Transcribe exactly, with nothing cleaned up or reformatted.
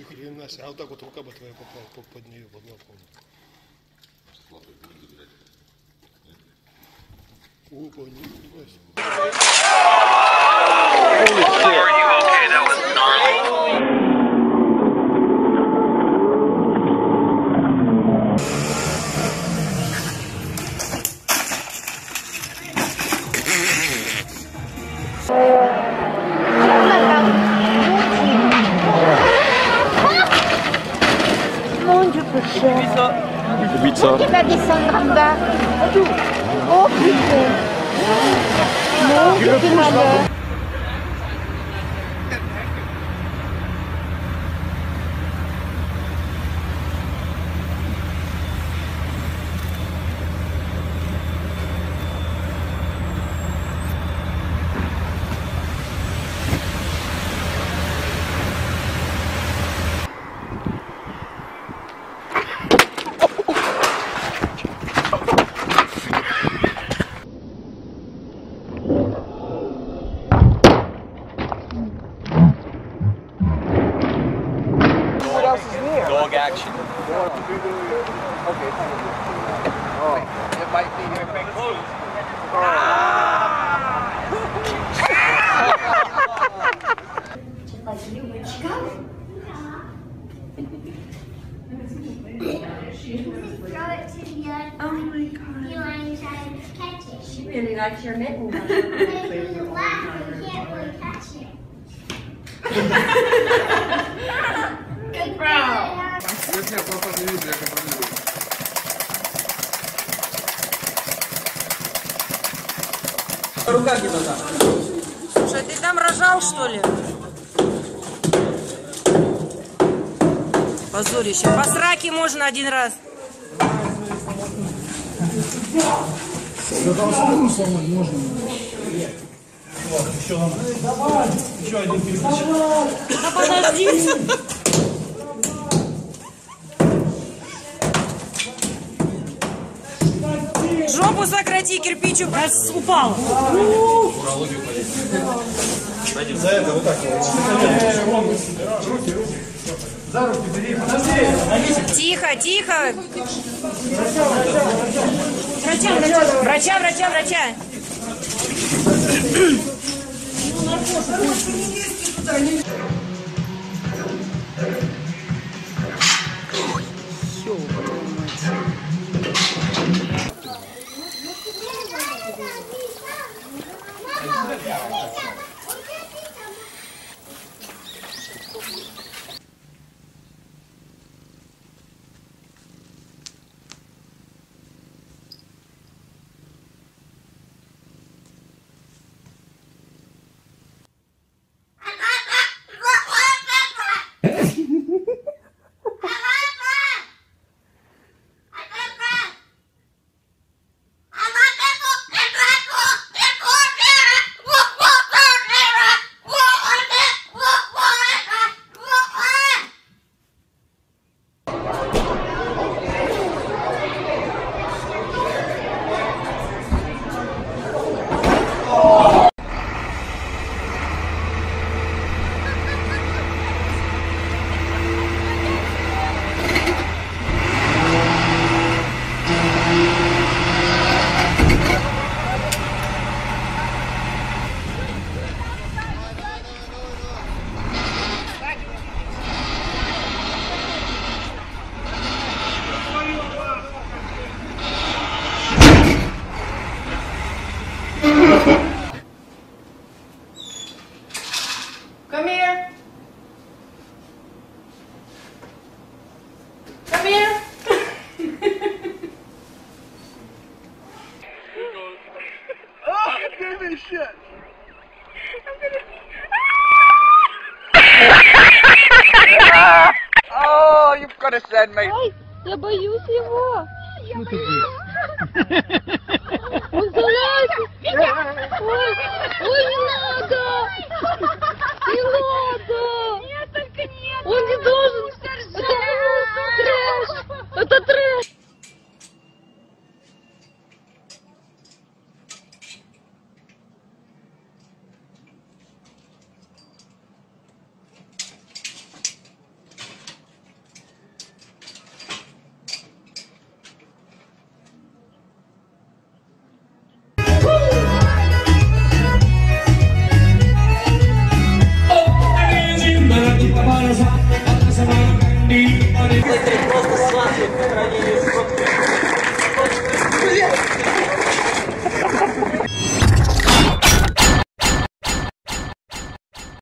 хрена себе. А вот так вот рука бы твоя попала под, под нее, под лапку. Опа, нифига себе. Mon Dieu, peu cher. Ibiza. Qui va descendre en bas? Oh putain. Mon Dieu, quel malheur. Dog action. Okay. Oh, it might be here. Like you, where'd she go? Throw it to the other. Oh my god. Eli tried to catch it. She really likes your mitten. When you laugh, you can't really catch it. Good bro. Рука где-то там. Слушай, ты там рожал, что ли? Позорище. По сраке можно один раз. Еще один перепись. Да подожди. Жопу сократи, кирпич упал. За это вот так вот. Руки, руки. За руки бери. Подожди. Тихо, тихо. Врача, врача, врача, врача, врача. Come here. Come here. Oh, give me shit. Oh, you've got to send me. Ой, я боюсь его. Что ты делаешь? Он залазит. Ой, ой, не надо. Не надо. Нет, только нет. Он не должен. Это трэш. Это трэш. Просто